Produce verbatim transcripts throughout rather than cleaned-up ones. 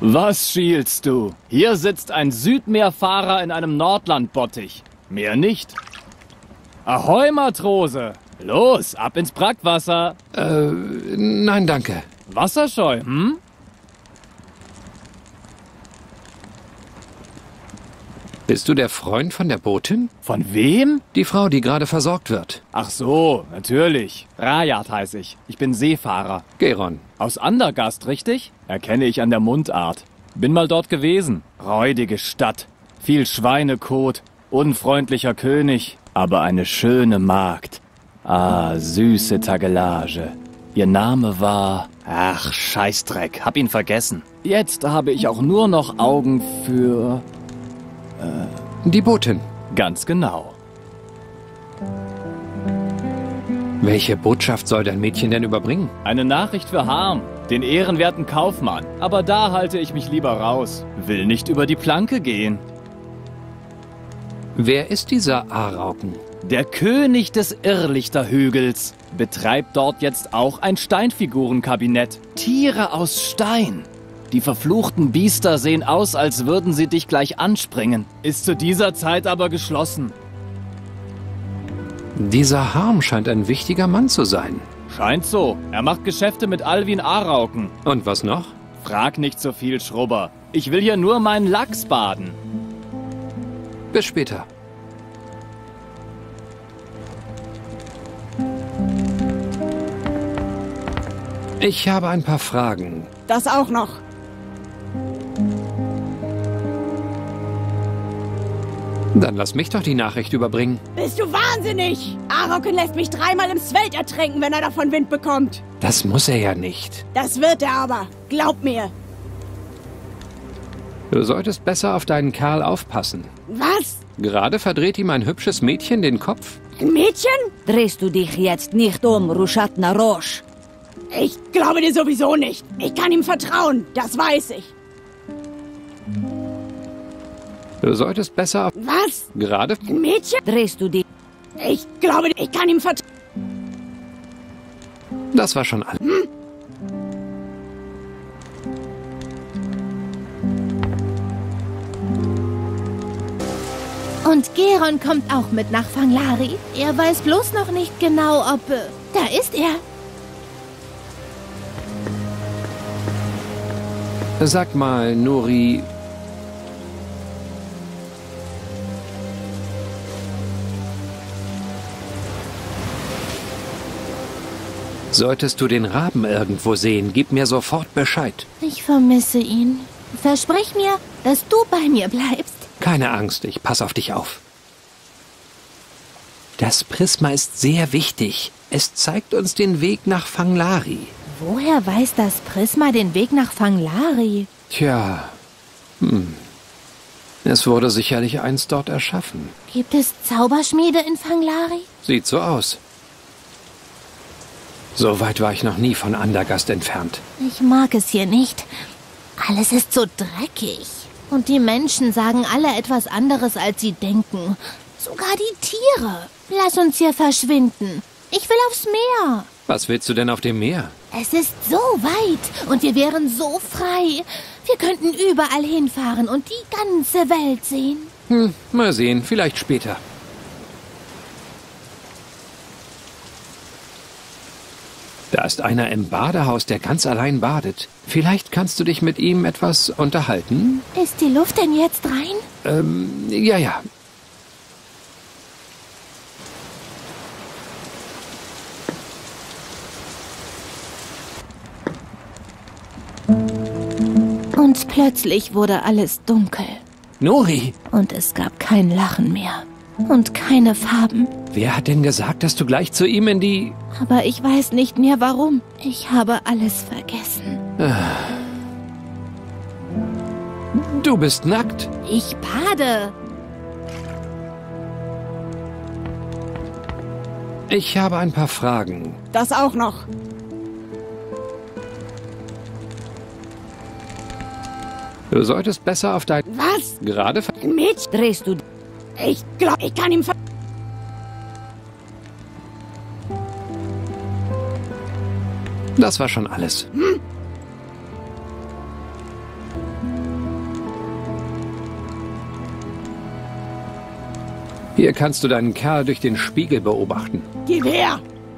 Was schielst du? Hier sitzt ein Südmeerfahrer in einem Nordlandbottich. Mehr nicht. Ahoi, Matrose! Los, ab ins Brackwasser! Äh, nein, danke. Wasserscheu, hm? Bist du der Freund von der Botin? Von wem? Die Frau, die gerade versorgt wird. Ach so, natürlich. Rajat heiße ich. Ich bin Seefahrer. Geron. Aus Andergast, richtig? Erkenne ich an der Mundart. Bin mal dort gewesen. Räudige Stadt. Viel Schweinekot. Unfreundlicher König. Aber eine schöne Magd. Ah, süße Tagelage. Ihr Name war... Ach, Scheißdreck. Hab ihn vergessen. Jetzt habe ich auch nur noch Augen für... Die Botin. Ganz genau. Welche Botschaft soll dein Mädchen denn überbringen? Eine Nachricht für Harm, den ehrenwerten Kaufmann. Aber da halte ich mich lieber raus. Will nicht über die Planke gehen. Wer ist dieser Arauken? Der König des Irrlichterhügels betreibt dort jetzt auch ein Steinfigurenkabinett. Tiere aus Stein. Die verfluchten Biester sehen aus, als würden sie dich gleich anspringen. Ist zu dieser Zeit aber geschlossen. Dieser Harm scheint ein wichtiger Mann zu sein. Scheint so. Er macht Geschäfte mit Alwin Arauken. Und was noch? Frag nicht so viel, Schrubber. Ich will hier nur meinen Lachs baden. Bis später. Ich habe ein paar Fragen. Das auch noch. Dann lass mich doch die Nachricht überbringen. Bist du wahnsinnig? Arauken lässt mich dreimal im Sveld ertränken, wenn er davon Wind bekommt. Das muss er ja nicht. Das wird er aber. Glaub mir. Du solltest besser auf deinen Kerl aufpassen. Was? Gerade verdreht ihm ein hübsches Mädchen den Kopf. Ein Mädchen? Drehst du dich jetzt nicht um, Rushat Narosh? Ich glaube dir sowieso nicht. Ich kann ihm vertrauen. Das weiß ich. Du solltest besser auf... Was? Gerade... Ein Mädchen? Drehst du dich... Ich glaube, ich kann ihm vertrauen. Das war schon alles. Hm? Und Geron kommt auch mit nach Fanglari. Er weiß bloß noch nicht genau, ob... Äh, da ist er. Sag mal, Nuri... Solltest du den Raben irgendwo sehen, gib mir sofort Bescheid. Ich vermisse ihn. Versprich mir, dass du bei mir bleibst. Keine Angst, ich pass auf dich auf. Das Prisma ist sehr wichtig. Es zeigt uns den Weg nach Fanglari. Woher weiß das Prisma den Weg nach Fanglari? Tja, hm. Es wurde sicherlich einst dort erschaffen. Gibt es Zauberschmiede in Fanglari? Sieht so aus. So weit war ich noch nie von Andergast entfernt. Ich mag es hier nicht. Alles ist so dreckig. Und die Menschen sagen alle etwas anderes, als sie denken. Sogar die Tiere. Lass uns hier verschwinden. Ich will aufs Meer. Was willst du denn auf dem Meer? Es ist so weit und wir wären so frei. Wir könnten überall hinfahren und die ganze Welt sehen. Hm, mal sehen, vielleicht später. Da ist einer im Badehaus, der ganz allein badet. Vielleicht kannst du dich mit ihm etwas unterhalten? Ist die Luft denn jetzt rein? Ähm, ja, ja. Und plötzlich wurde alles dunkel. Nuri! Und es gab kein Lachen mehr. Und keine Farben. Wer hat denn gesagt, dass du gleich zu ihm in die... Aber ich weiß nicht mehr warum. Ich habe alles vergessen. Du bist nackt. Ich bade. Ich habe ein paar Fragen. Das auch noch. Du solltest besser auf dein... Was? Gerade... Ein Mädchen? Drehst du... Ich glaube, ich kann ihm ver... Das war schon alles. Hm? Hier kannst du deinen Kerl durch den Spiegel beobachten. Gib her!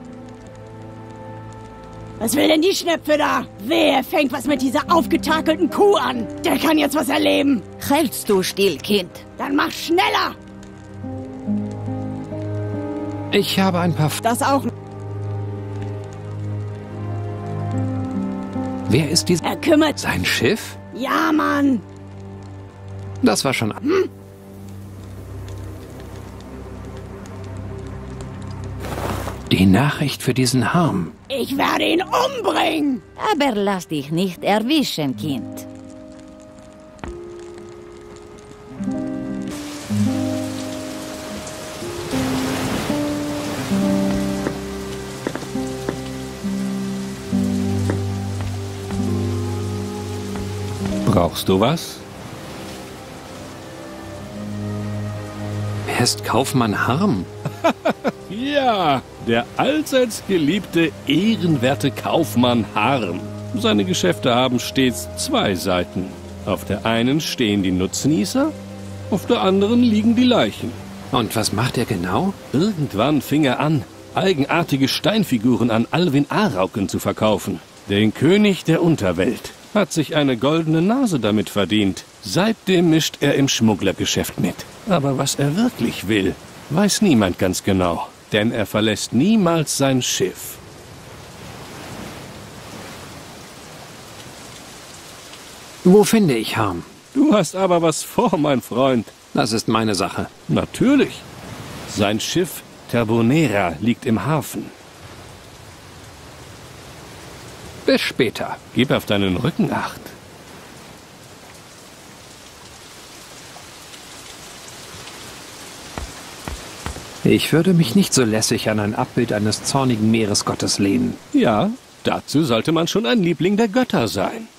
Was will denn die Schnepfe da? Wer fängt was mit dieser aufgetakelten Kuh an? Der kann jetzt was erleben. Hältst du still, Kind? Dann mach schneller! Ich habe ein paar... F Das auch. Wer ist dies? Er kümmert. Sein Schiff? Ja, Mann. Das war schon... Hm? Die Nachricht für diesen Harm. Ich werde ihn umbringen. Aber lass dich nicht erwischen, Kind. Brauchst du was? Wer ist Kaufmann Harm? Ja, der allseits geliebte, ehrenwerte Kaufmann Harm. Seine Geschäfte haben stets zwei Seiten. Auf der einen stehen die Nutznießer, auf der anderen liegen die Leichen. Und was macht er genau? Irgendwann fing er an, eigenartige Steinfiguren an Alwin Arauken zu verkaufen. Den König der Unterwelt hat sich eine goldene Nase damit verdient. Seitdem mischt er im Schmugglergeschäft mit. Aber was er wirklich will, weiß niemand ganz genau. Denn er verlässt niemals sein Schiff. Wo finde ich Harm? Du hast aber was vor, mein Freund. Das ist meine Sache. Natürlich. Sein Schiff Terbonera liegt im Hafen. Bis später. Gib auf deinen Rücken acht. Ich würde mich nicht so lässig an ein Abbild eines zornigen Meeresgottes lehnen. Ja, dazu sollte man schon ein Liebling der Götter sein.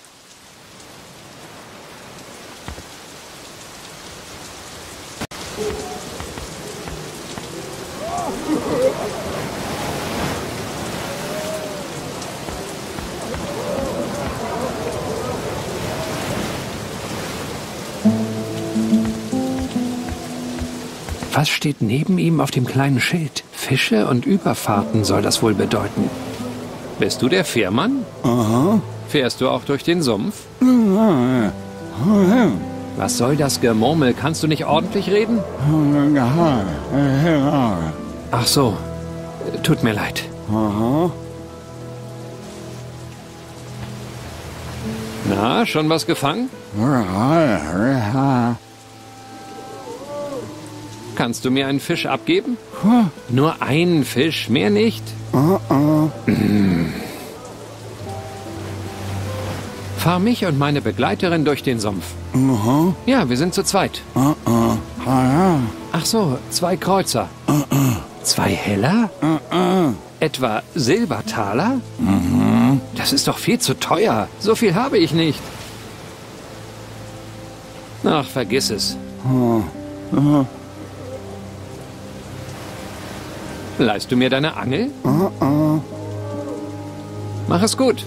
Was steht neben ihm auf dem kleinen Schild? Fische und Überfahrten soll das wohl bedeuten. Bist du der Fährmann? Aha. Fährst du auch durch den Sumpf? Was soll das Gemurmel? Kannst du nicht ordentlich reden? Ach so. Tut mir leid. Aha. Na, schon was gefangen? Kannst du mir einen Fisch abgeben? Nur einen Fisch, mehr nicht? Fahr mich und meine Begleiterin durch den Sumpf. Ja, wir sind zu zweit. Ach so, zwei Kreuzer. Zwei Heller? Etwa Silbertaler? Das ist doch viel zu teuer. So viel habe ich nicht. Ach, vergiss es. Leihst du mir deine Angel? Mach es gut.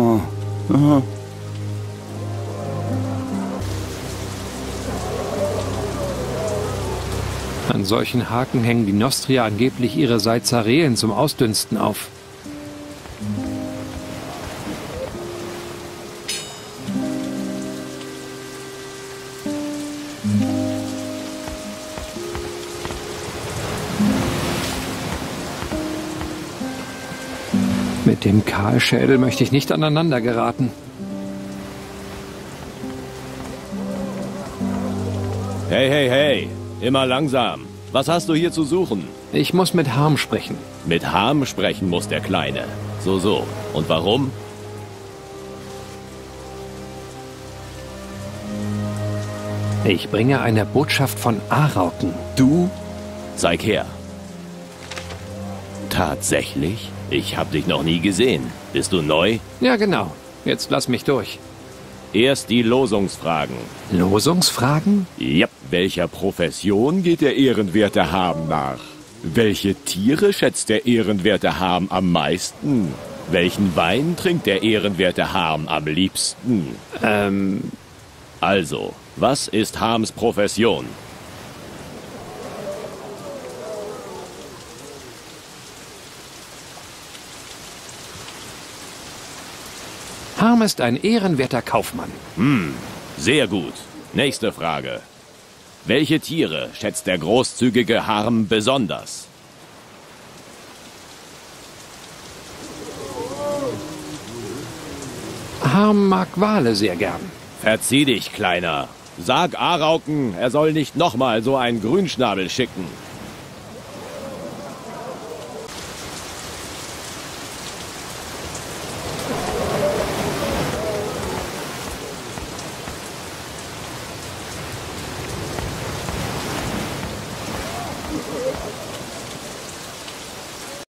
An solchen Haken hängen die Nostria angeblich ihre Seizarelen zum Ausdünsten auf. Mit dem Kahlschädel möchte ich nicht aneinander geraten. Hey, hey, hey. Immer langsam. Was hast du hier zu suchen? Ich muss mit Harm sprechen. Mit Harm sprechen muss der Kleine. So, so. Und warum? Ich bringe eine Botschaft von Arauken. Du? Zeig her. Tatsächlich? Ich hab dich noch nie gesehen. Bist du neu? Ja, genau. Jetzt lass mich durch. Erst die Losungsfragen. Losungsfragen? Yep. Welcher Profession geht der ehrenwerte Harm nach? Welche Tiere schätzt der ehrenwerte Harm am meisten? Welchen Wein trinkt der ehrenwerte Harm am liebsten? Ähm... Also, was ist Harms Profession? Harm ist ein ehrenwerter Kaufmann. Hm, sehr gut. Nächste Frage. Welche Tiere schätzt der großzügige Harm besonders? Harm mag Wale sehr gern. Verzieh dich, Kleiner. Sag Arauken, er soll nicht nochmal so einen Grünschnabel schicken.